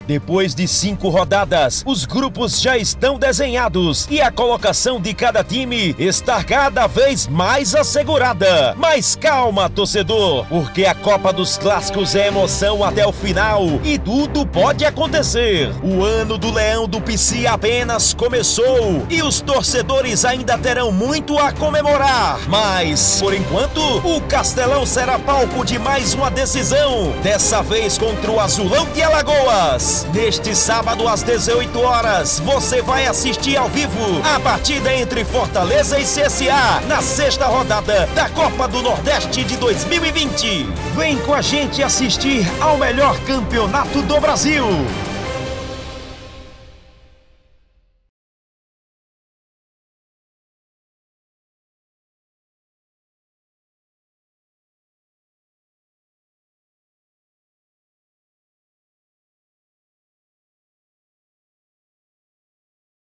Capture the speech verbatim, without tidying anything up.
Depois de cinco rodadas, os grupos já estão desenhados e a colocação de cada time está cada vez mais assegurada. Mas calma, torcedor, porque a Copa dos Clássicos é emoção até o final e tudo pode acontecer. O ano do Leão do Pici apenas começou e os torcedores ainda terão muito a comemorar. Mas, por enquanto, o Castelão será palco de mais uma decisão, dessa vez contra o Azulão de Alagoas. Neste sábado às dezoito horas, você vai assistir ao vivo a partida entre Fortaleza e C S A na sexta rodada da Copa do Nordeste de dois mil e vinte. Vem com a gente assistir ao melhor campeonato do Brasil.